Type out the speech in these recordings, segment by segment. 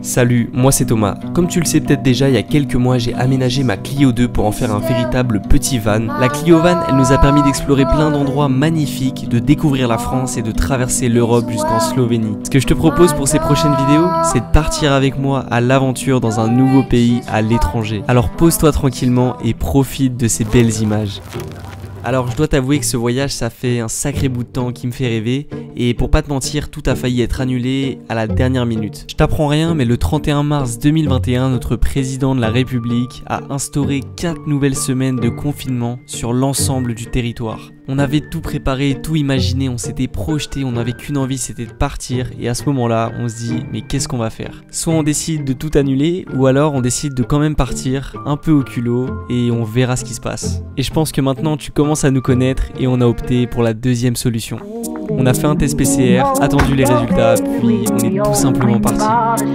Salut, moi c'est Thomas. Comme tu le sais peut-être déjà, il y a quelques mois, j'ai aménagé ma Clio 2 pour en faire un véritable petit van. La Clio Van, elle nous a permis d'explorer plein d'endroits magnifiques, de découvrir la France et de traverser l'Europe jusqu'en Slovénie. Ce que je te propose pour ces prochaines vidéos, c'est de partir avec moi à l'aventure dans un nouveau pays, à l'étranger. Alors pose-toi tranquillement et profite de ces belles images. Alors je dois t'avouer que ce voyage, ça fait un sacré bout de temps qui me fait rêver, et pour pas te mentir, tout a failli être annulé à la dernière minute. Je t'apprends rien, mais le 31 mars 2021, notre président de la République a instauré 4 nouvelles semaines de confinement sur l'ensemble du territoire. On avait tout préparé, tout imaginé, on s'était projeté, on n'avait qu'une envie, c'était de partir, et à ce moment-là, on se dit, mais qu'est-ce qu'on va faire? Soit on décide de tout annuler, ou alors on décide de quand même partir, un peu au culot, et on verra ce qui se passe. Et je pense que maintenant tu commences à nous connaître, et on a opté pour la deuxième solution. On a fait un test PCR, attendu les résultats, puis on est tout simplement parti.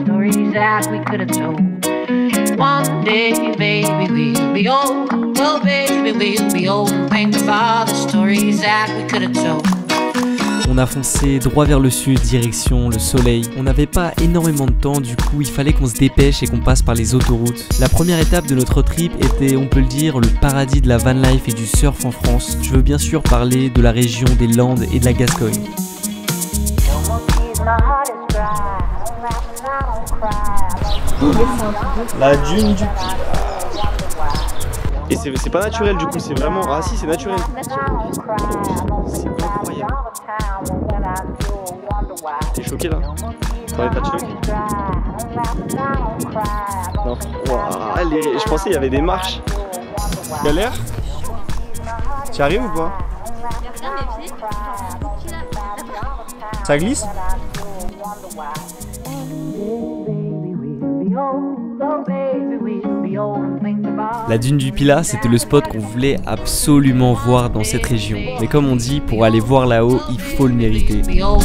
One day, baby, we'll be old. Oh, baby, we'll be old. Think of all the stories that we could have told. On a foncé droit vers le sud, direction le soleil. On n'avait pas énormément de temps, du coup il fallait qu'on se dépêche et qu'on passe par les autoroutes. La première étape de notre trip était, on peut le dire, le paradis de la van life et du surf en France. Je veux bien sûr parler de la région des Landes et de la Gascogne. La dune du... Et c'est pas naturel du coup, c'est vraiment... Ah si, c'est naturel. C'est incroyable. T'es choqué là? T'en es pas choqué? Non. Wow, je pensais qu'il y avait des marches. Galère? Tu arrives ou pas? Ça glisse? La dune du Pilat, c'était le spot qu'on voulait absolument voir dans cette région. Mais comme on dit, pour aller voir là-haut, il faut le mériter.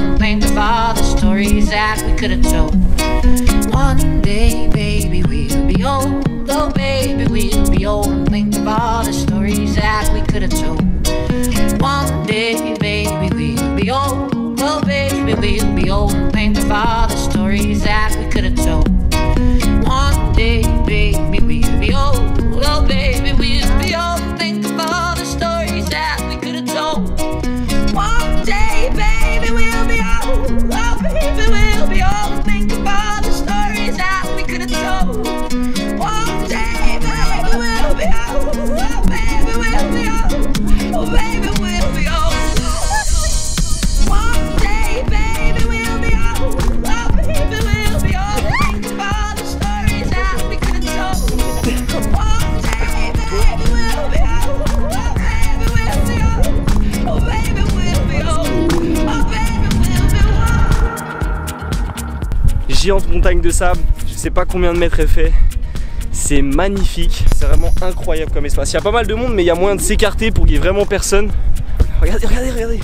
Géante montagne de sable, je sais pas combien de mètres elle fait. C'est magnifique, c'est vraiment incroyable comme espace. Il y a pas mal de monde, mais il y a moyen de s'écarter pour qu'il y ait vraiment personne. Regardez, regardez, regardez.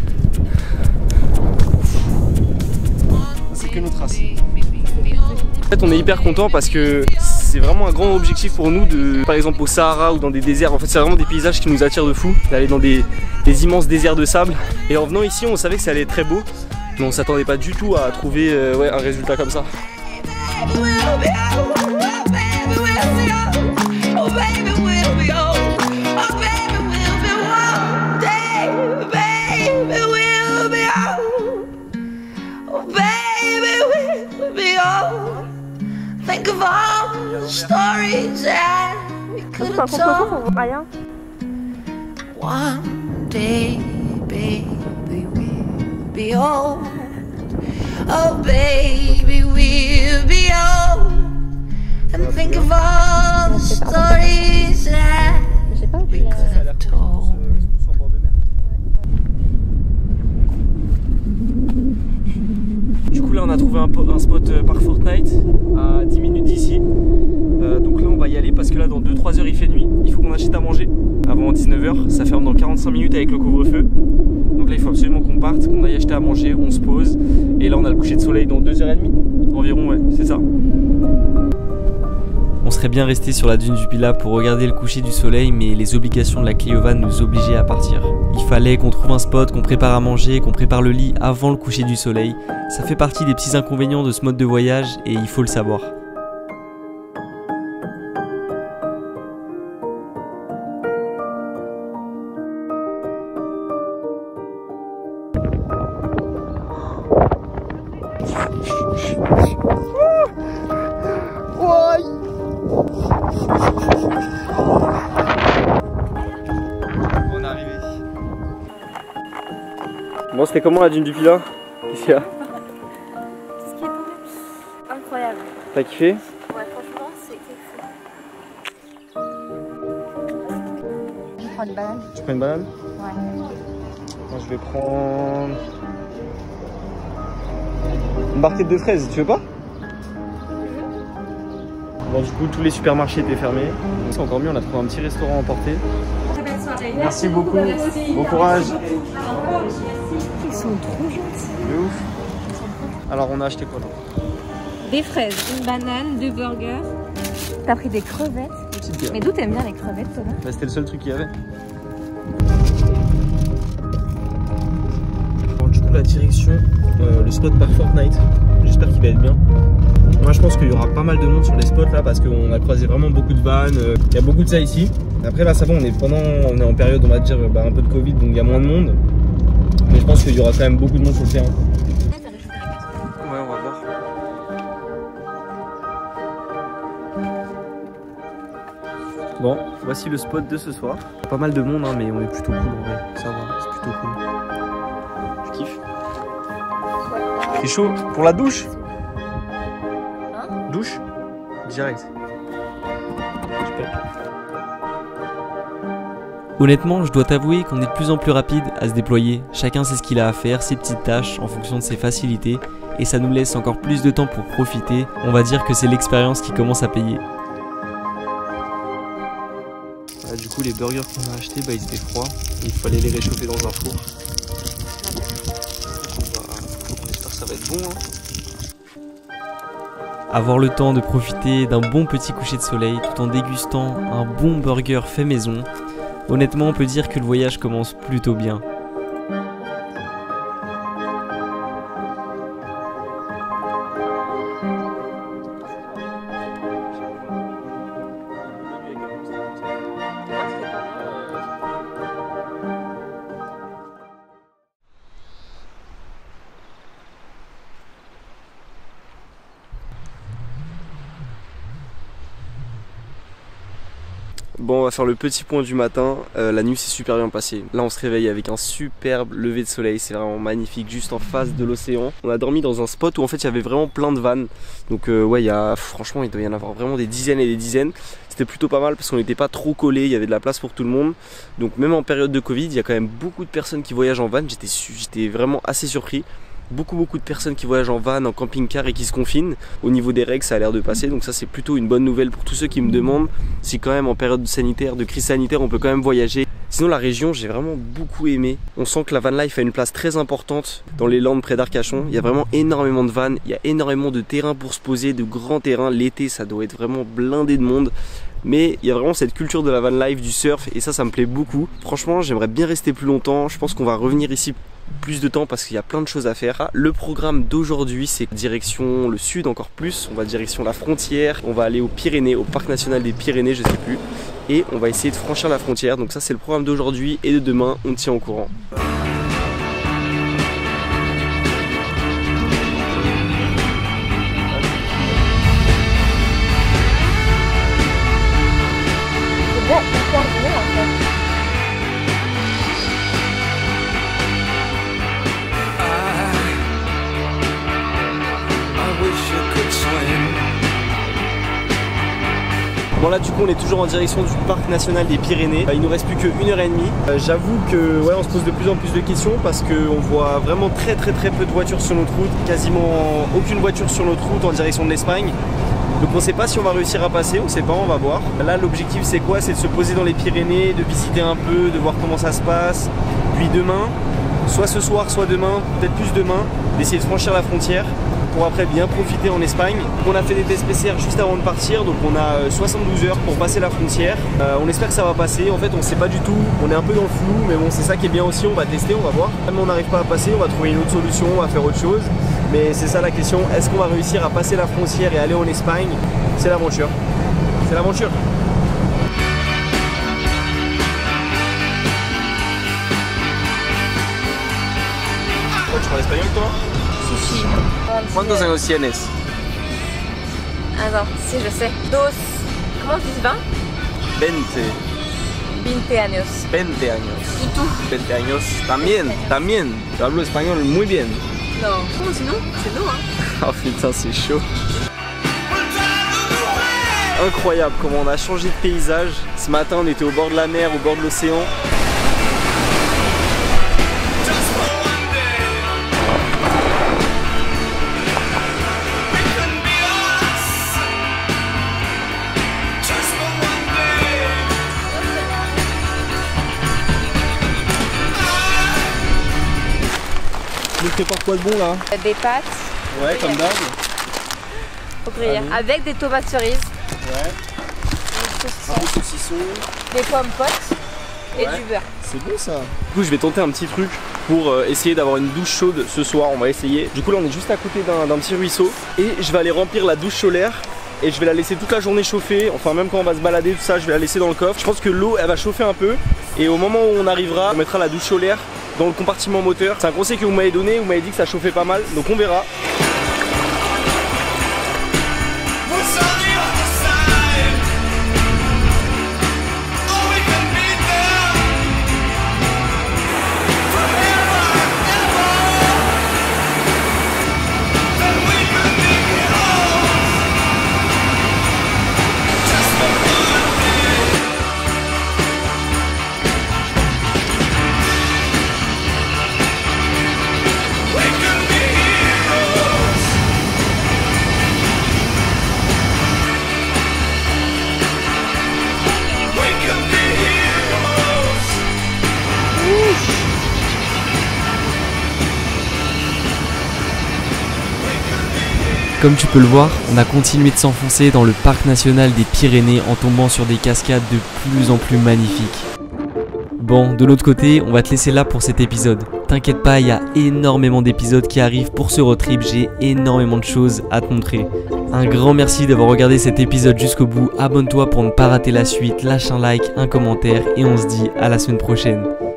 C'est que nos traces. En fait, on est hyper content parce que c'est vraiment un grand objectif pour nous de, par exemple au Sahara ou dans des déserts. En fait, c'est vraiment des paysages qui nous attirent de fou, d'aller dans des immenses déserts de sable. Et en venant ici, on savait que ça allait être très beau. Mais on s'attendait pas du tout à trouver un résultat comme ça. Oh baby, we'll be old. And think of all the stories that we could have told. Du coup là on a trouvé un spot par Fortnite à 10 minutes d'ici. Donc là on va y aller parce que là dans 2-3 heures il fait nuit. Il faut qu'on achète à manger avant 19 h. Ça ferme dans 45 minutes avec le couvre-feu. Donc là il faut absolument qu'on parte, qu'on aille acheter à manger, on se pose. Et là on a le coucher de soleil dans 2h30 environ, ouais, c'est ça. On serait bien resté sur la dune du Pilat pour regarder le coucher du soleil, mais les obligations de la Clio Van nous obligeaient à partir. Il fallait qu'on trouve un spot, qu'on prépare à manger, qu'on prépare le lit avant le coucher du soleil. Ça fait partie des petits inconvénients de ce mode de voyage et il faut le savoir. On est arrivé. Bon, c'était comment la dune du Pilat? Qu'est-ce qu'il y a? Ce qui est tombé, incroyable. T'as kiffé? Ouais, franchement, c'est quelque chose. Je prends une banane. Tu prends une banane? Ouais. Moi, je vais prendre une barquette de fraises, tu veux pas? Bon, du coup, tous les supermarchés étaient fermés. C'est encore mieux, on a trouvé un petit restaurant à emporter. Merci beaucoup, bon courage. Ils sont trop gentils. De ouf. Alors, on a acheté quoi là? Des fraises, une banane, 2 burgers. T'as pris des crevettes. Petite bière. Mais d'où t'aimes bien les crevettes, toi là? Bah, c'était le seul truc qu'il y avait. Bon, du coup, la direction, le spot par Fortnite. J'espère qu'il va être bien. Moi, je pense qu'il y aura pas mal de monde sur les spots là parce qu'on a croisé vraiment beaucoup de vannes. Il y a beaucoup de ça ici. Après, là, ça va, on est en période, on va dire, un peu de Covid, donc il y a moins de monde. Mais je pense qu'il y aura quand même beaucoup de monde sur le terrain. Ouais, on va voir. Bon, voici le spot de ce soir. Pas mal de monde, hein, mais on est plutôt cool en vrai. Ça va, c'est plutôt cool. Je kiffe. C'est chaud pour la douche. Douche direct. Honnêtement, je dois t'avouer qu'on est de plus en plus rapide à se déployer. Chacun sait ce qu'il a à faire, ses petites tâches en fonction de ses facilités, et ça nous laisse encore plus de temps pour profiter. On va dire que c'est l'expérience qui commence à payer. Ah, du coup, les burgers qu'on a achetés, ils étaient froids et il fallait les réchauffer dans un four. On espère que ça va être bon. Hein. Avoir le temps de profiter d'un bon petit coucher de soleil tout en dégustant un bon burger fait maison. Honnêtement, on peut dire que le voyage commence plutôt bien. Bon, on va faire le petit point du matin. La nuit s'est super bien passée. Là, on se réveille avec un superbe lever de soleil. C'est vraiment magnifique, juste en face de l'océan. On a dormi dans un spot où en fait il y avait vraiment plein de vannes. Donc ouais, franchement, il doit y en avoir vraiment des dizaines et des dizaines. C'était plutôt pas mal parce qu'on n'était pas trop collés. Il y avait de la place pour tout le monde. Donc même en période de Covid, il y a quand même beaucoup de personnes qui voyagent en van. J'étais vraiment assez surpris. Beaucoup de personnes qui voyagent en van, en camping-car et qui se confinent. Au niveau des règles, ça a l'air de passer, donc ça c'est plutôt une bonne nouvelle pour tous ceux qui me demandent si quand même en période sanitaire, de crise sanitaire, on peut quand même voyager. Sinon la région, j'ai vraiment beaucoup aimé. On sent que la van life a une place très importante dans les Landes près d'Arcachon. Il y a vraiment énormément de vannes, il y a énormément de terrains pour se poser, de grands terrains. L'été, ça doit être vraiment blindé de monde. Mais il y a vraiment cette culture de la van life, du surf, et ça me plaît beaucoup. Franchement, j'aimerais bien rester plus longtemps. Je pense qu'on va revenir ici plus de temps parce qu'il y a plein de choses à faire. Le programme d'aujourd'hui, c'est direction le sud encore plus. On va direction la frontière. On va aller aux Pyrénées, au parc national des Pyrénées, je sais plus. Et on va essayer de franchir la frontière. Donc ça, c'est le programme d'aujourd'hui et de demain. On tient au courant. Bon là du coup on est toujours en direction du parc national des Pyrénées. Il nous reste plus qu'1h30. J'avoue que ouais, on se pose de plus en plus de questions parce qu'on voit vraiment très peu de voitures sur notre route. Quasiment aucune voiture sur notre route en direction de l'Espagne. Donc on sait pas si on va réussir à passer, on sait pas, on va voir. Là l'objectif c'est quoi? C'est de se poser dans les Pyrénées, de visiter un peu, de voir comment ça se passe. Puis demain, soit ce soir, soit demain, peut-être plus demain, d'essayer de franchir la frontière. pour après bien profiter en Espagne. On a fait des tests PCR juste avant de partir, donc on a 72 heures pour passer la frontière. On espère que ça va passer, en fait on sait pas du tout, on est un peu dans le flou, mais bon c'est ça qui est bien aussi, on va tester, on va voir. Si on n'arrive pas à passer, on va trouver une autre solution, on va faire autre chose. Mais c'est ça la question, est-ce qu'on va réussir à passer la frontière et aller en Espagne? C'est l'aventure. C'est l'aventure. Tu parles espagnol toi? Si. ¿Cuántos años tienes? Attends, si je sais. Dos. Comment on dit 20? 20 años. 20 años. Du tout. 20 años. También. Yo hablo espagnol muy bien. Non. Comment sinon? C'est non, hein. Oh putain, c'est chaud. Incroyable comment on a changé de paysage. Ce matin, on était au bord de la mer, au bord de l'océan. Tu nous prépares quoi de bon là? Des pâtes. Ouais, comme d'hab. Au gruyère. Avec des tomates cerises. Ouais. Un peu de saucisson. Des pommes potes. Et du beurre. C'est bon ça. Du coup je vais tenter un petit truc pour essayer d'avoir une douche chaude ce soir, on va essayer. Du coup là on est juste à côté d'un petit ruisseau. Et je vais aller remplir la douche solaire. Et je vais la laisser toute la journée chauffer. Enfin même quand on va se balader tout ça, je vais la laisser dans le coffre. Je pense que l'eau elle va chauffer un peu. Et au moment où on arrivera, on mettra la douche solaire dans le compartiment moteur. C'est un conseil que vous m'avez donné, vous m'avez dit que ça chauffait pas mal. Donc on verra. Comme tu peux le voir, on a continué de s'enfoncer dans le parc national des Pyrénées en tombant sur des cascades de plus en plus magnifiques. Bon, de l'autre côté, on va te laisser là pour cet épisode. T'inquiète pas, il y a énormément d'épisodes qui arrivent pour ce road trip, j'ai énormément de choses à te montrer. Un grand merci d'avoir regardé cet épisode jusqu'au bout, abonne-toi pour ne pas rater la suite, lâche un like, un commentaire et on se dit à la semaine prochaine.